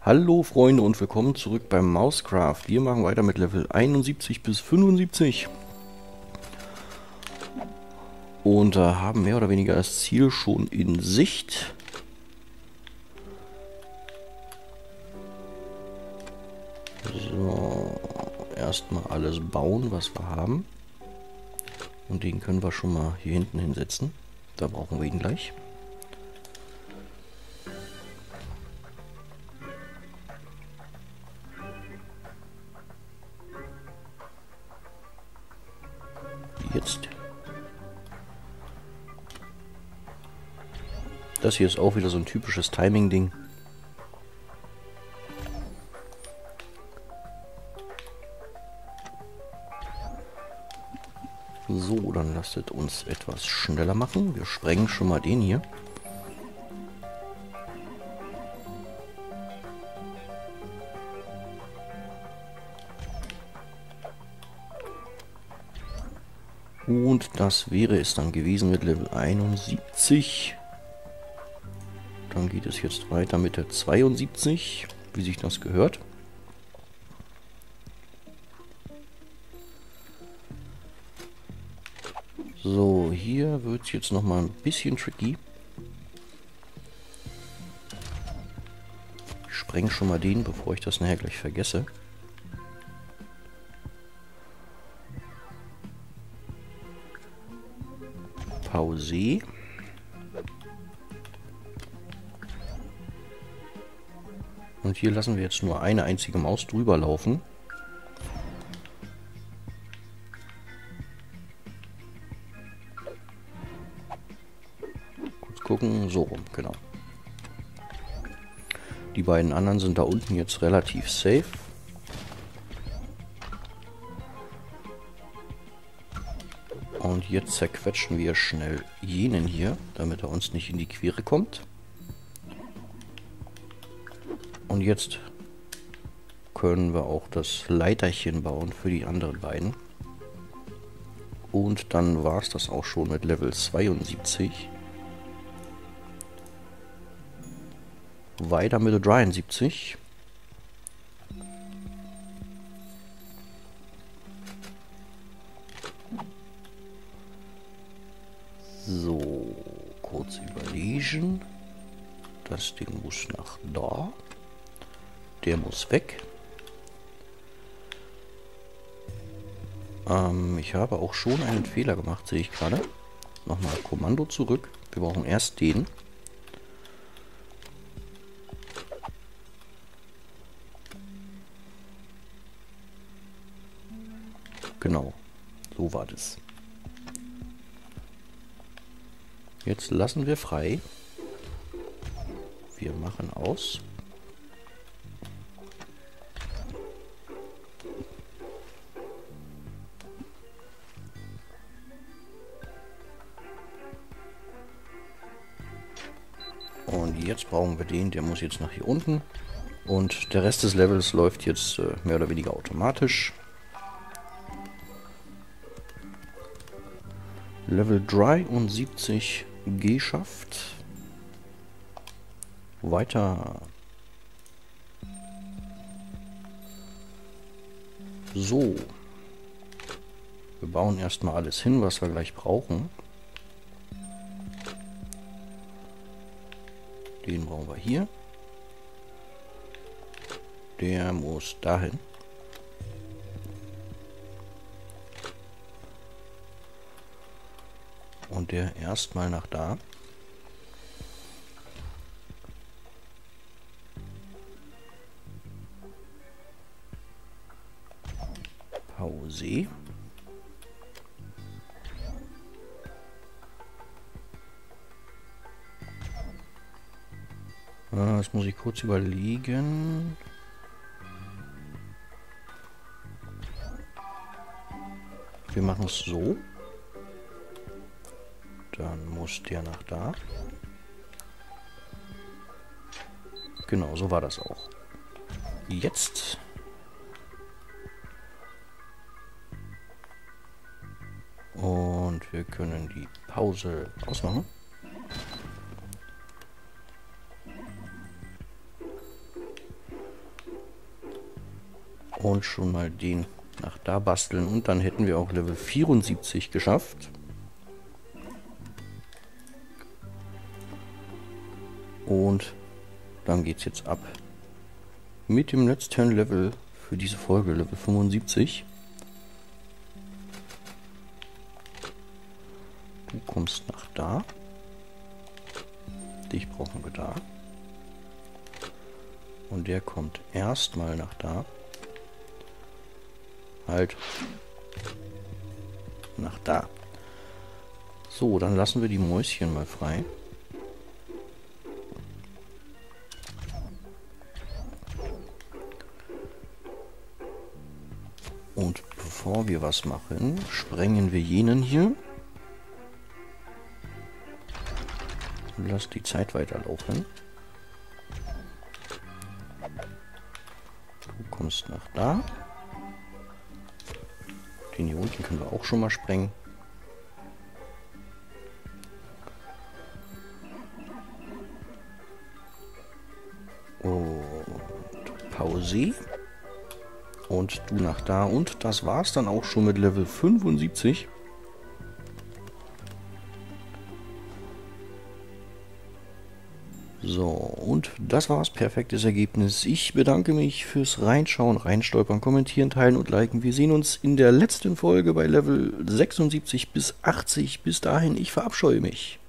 Hallo Freunde und willkommen zurück beim Mousecraft. Wir machen weiter mit Level 71 bis 75 und haben mehr oder weniger das Ziel schon in Sicht. So, erstmal alles bauen, was wir haben. Und den können wir schon mal hier hinten hinsetzen. Da brauchen wir ihn gleich. Jetzt. Das hier ist auch wieder so ein typisches Timing-Ding. So, dann lasst uns etwas schneller machen. Wir sprengen schon mal den hier. Und das wäre es dann gewesen mit Level 71. Dann geht es jetzt weiter mit der 72, wie sich das gehört. So, hier wird es jetzt nochmal ein bisschen tricky. Ich spreng schon mal den, bevor ich das nachher gleich vergesse. Pause. Und hier lassen wir jetzt nur eine einzige Maus drüber laufen. Kurz gucken, so rum, genau. Die beiden anderen sind da unten jetzt relativ safe. Und jetzt zerquetschen wir schnell jenen hier, damit er uns nicht in die Quere kommt. Und jetzt können wir auch das Leiterchen bauen für die anderen beiden. Und dann war es das auch schon mit Level 72. Weiter mit 73. So, kurz überlegen. Das Ding muss nach da. Der muss weg. Ich habe auch schon einen Fehler gemacht, sehe ich gerade. Nochmal Kommando zurück. Wir brauchen erst den. Genau, so war das. Jetzt lassen wir frei. Wir machen aus. Und jetzt brauchen wir den, der muss jetzt nach hier unten. Und der Rest des Levels läuft jetzt mehr oder weniger automatisch. Level 73 geschafft. Weiter. So. Wir bauen erstmal alles hin, was wir gleich brauchen. Den brauchen wir hier. Der muss dahin. Und der erstmal nach da. Pause. Das muss ich kurz überlegen. Wir machen es so. Dann muss der nach da. Genau, so war das auch. Jetzt. Und wir können die Pause ausmachen. Und schon mal den nach da basteln. Und dann hätten wir auch Level 74 geschafft. Und dann geht es jetzt ab mit dem letzten Level für diese Folge, Level 75. Du kommst nach da. Dich brauchen wir da. Und der kommt erstmal nach da. Halt. Nach da. So, dann lassen wir die Mäuschen mal frei. Und bevor wir was machen, sprengen wir jenen hier. Lass die Zeit weiterlaufen. Du kommst nach da. Den hier unten können wir auch schon mal sprengen. Und Pause. Und du nach da. Und das war's dann auch schon mit Level 75. So, und das war's. Perfektes Ergebnis. Ich bedanke mich fürs Reinschauen, Reinstolpern, Kommentieren, Teilen und Liken. Wir sehen uns in der letzten Folge bei Level 76 bis 80. Bis dahin, ich verabscheue mich.